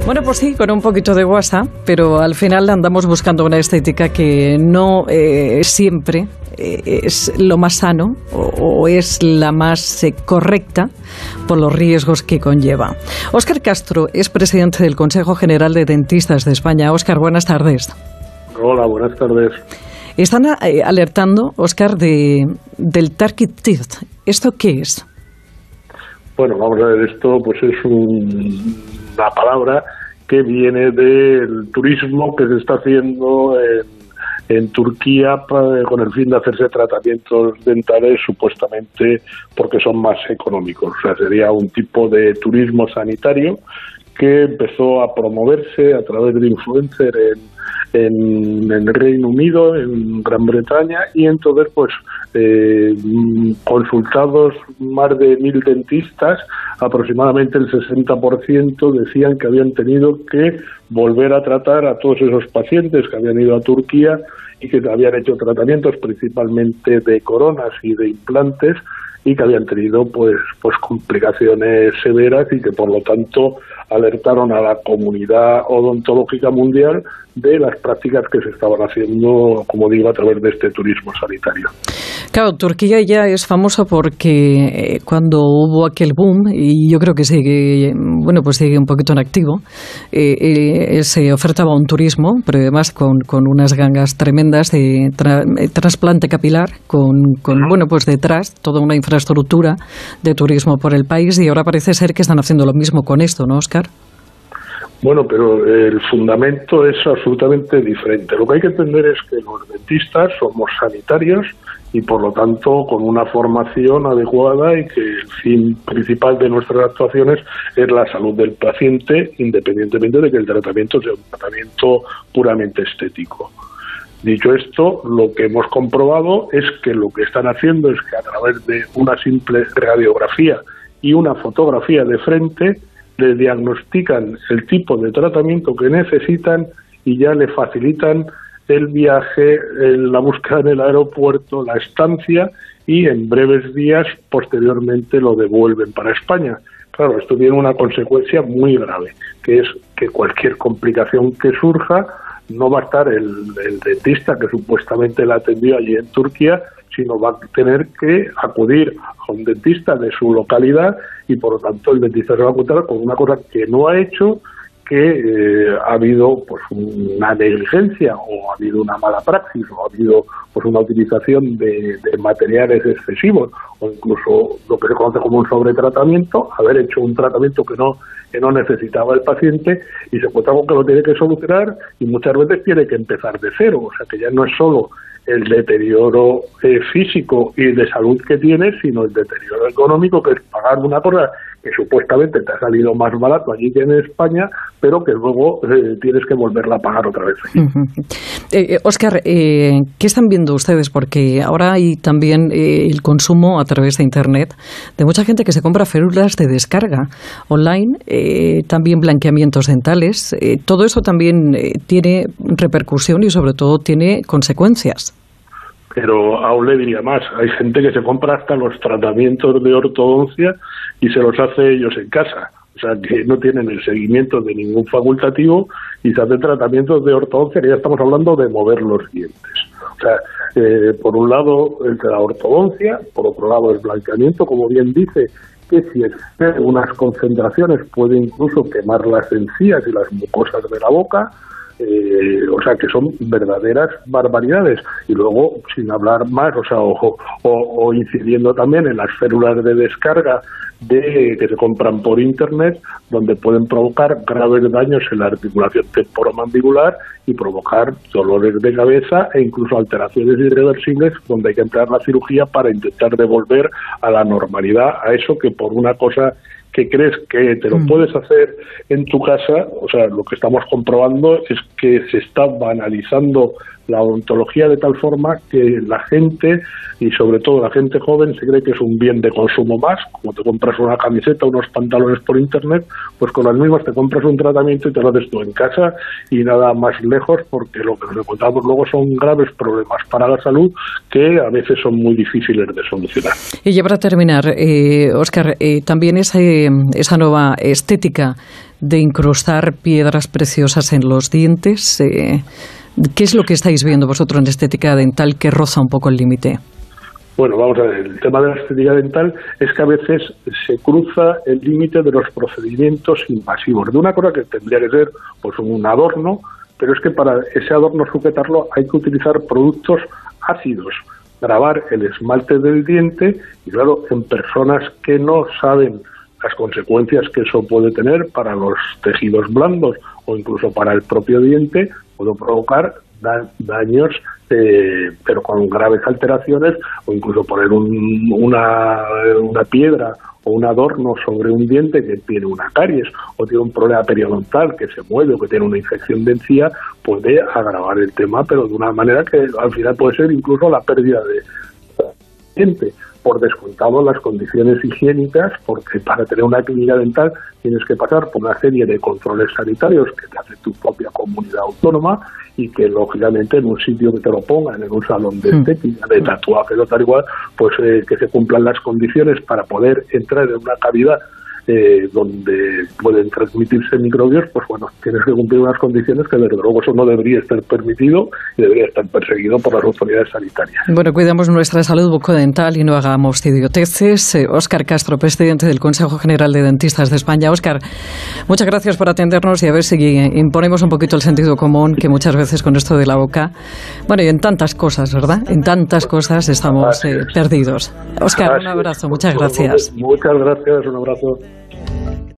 Bueno, pues sí, con un poquito de guasa, pero al final andamos buscando una estética que no siempre es lo más sano o es la más correcta por los riesgos que conlleva. Óscar Castro es presidente del Consejo General de Dentistas de España. Óscar, buenas tardes. Hola, buenas tardes. Están alertando, Óscar, del Turkey Teeth. ¿Esto qué es? Bueno, vamos a ver, esto pues es una palabra que viene del turismo que se está haciendo en Turquía con el fin de hacerse tratamientos dentales supuestamente porque son más económicos. O sea, sería un tipo de turismo sanitario que empezó a promoverse a través de influencers en el Reino Unido, en Gran Bretaña, y entonces pues consultados más de 1.000 dentistas, aproximadamente el 60% decían que habían tenido que volver a tratar a todos esos pacientes que habían ido a Turquía y que habían hecho tratamientos principalmente de coronas y de implantes y que habían tenido pues complicaciones severas y que por lo tanto alertaron a la comunidad odontológica mundial de las prácticas que se estaban haciendo, como digo, a través de este turismo sanitario. Claro, Turquía ya es famosa porque cuando hubo aquel boom, y yo creo que sigue un poquito en activo, se ofertaba un turismo, pero además con unas gangas tremendas de trasplante capilar, con detrás toda una infraestructura de turismo por el país, y ahora parece ser que están haciendo lo mismo con esto, ¿no, Óscar? Bueno, pero el fundamento es absolutamente diferente. Lo que hay que entender es que los dentistas somos sanitarios y, por lo tanto, con una formación adecuada y que el fin principal de nuestras actuaciones es la salud del paciente, independientemente de que el tratamiento sea un tratamiento puramente estético. Dicho esto, lo que hemos comprobado es que lo que están haciendo es que a través de una simple radiografía y una fotografía de frente le diagnostican el tipo de tratamiento que necesitan y ya le facilitan el viaje, la búsqueda en el aeropuerto, la estancia, y en breves días posteriormente lo devuelven para España. Claro, esto tiene una consecuencia muy grave, que es que cualquier complicación que surja no va a estar el dentista que supuestamente la atendió allí en Turquía, sino va a tener que acudir a un dentista de su localidad y por lo tanto el dentista se va a encontrar con una cosa que no ha hecho, que ha habido pues una negligencia o ha habido una mala praxis o ha habido pues una utilización de materiales excesivos o incluso lo que se conoce como un sobretratamiento, haber hecho un tratamiento que no necesitaba el paciente y se encuentra con que lo tiene que solucionar y muchas veces tiene que empezar de cero, o sea que ya no es solo el deterioro físico y de salud que tienes, sino el deterioro económico, que es pagar una cosa que supuestamente te ha salido más barato allí que en España, pero que luego tienes que volverla a pagar otra vez. Óscar, ¿qué están viendo ustedes? Porque ahora hay también el consumo a través de Internet de mucha gente que se compra férulas de descarga online, también blanqueamientos dentales. Todo eso también tiene repercusión y sobre todo tiene consecuencias. Pero aún le diría más, hay gente que se compra hasta los tratamientos de ortodoncia y se los hace ellos en casa, o sea que no tienen el seguimiento de ningún facultativo y se hacen tratamientos de ortodoncia que ya estamos hablando de mover los dientes. O sea, por un lado la ortodoncia, por otro lado el blanqueamiento, como bien dice, que si excede unas concentraciones puede incluso quemar las encías y las mucosas de la boca. O sea que son verdaderas barbaridades y luego sin hablar más, o sea, o incidiendo también en las férulas de descarga que se compran por internet, donde pueden provocar graves daños en la articulación temporomandibular y provocar dolores de cabeza e incluso alteraciones irreversibles, donde hay que emplear la cirugía para intentar devolver a la normalidad a eso que por una cosa que crees que te lo puedes hacer en tu casa, o sea, lo que estamos comprobando es que se está banalizando la odontología de tal forma que la gente, y sobre todo la gente joven, se cree que es un bien de consumo más. Como te compras una camiseta, unos pantalones por internet, pues con las mismas te compras un tratamiento y te lo haces tú en casa y nada más lejos, porque lo que nos encontramos luego son graves problemas para la salud que a veces son muy difíciles de solucionar. Y ya para terminar, Óscar, también esa nueva estética de incrustar piedras preciosas en los dientes. ¿Qué es lo que estáis viendo vosotros en estética dental que roza un poco el límite? Bueno, vamos a ver, el tema de la estética dental es que a veces se cruza el límite de los procedimientos invasivos, de una cosa que tendría que ser pues un adorno, pero es que para ese adorno sujetarlo hay que utilizar productos ácidos, grabar el esmalte del diente y claro, en personas que no saben las consecuencias que eso puede tener para los tejidos blandos o incluso para el propio diente, puede provocar daños, pero con graves alteraciones, o incluso poner una piedra o un adorno sobre un diente que tiene una caries o tiene un problema periodontal que se mueve o que tiene una infección de encía, puede agravar el tema, pero de una manera que al final puede ser incluso la pérdida de diente. Por descontado las condiciones higiénicas, porque para tener una clínica dental tienes que pasar por una serie de controles sanitarios que te hace tu propia comunidad autónoma y que lógicamente en un sitio que te lo pongan, en un salón de estética, de tatuaje o tal igual, pues que se cumplan las condiciones para poder entrar en una cavidad donde pueden transmitirse microbios, pues bueno, tienes que cumplir unas condiciones que desde luego eso no debería estar permitido y debería estar perseguido por las autoridades sanitarias. Bueno, cuidamos nuestra salud bucodental y no hagamos idioteces. Óscar Castro, presidente del Consejo General de Dentistas de España. Óscar, muchas gracias por atendernos y a ver si imponemos un poquito el sentido común, que muchas veces con esto de la boca, bueno, y en tantas cosas, ¿verdad? En tantas cosas estamos perdidos. Óscar, un abrazo, muchas gracias. Muchas gracias, un abrazo.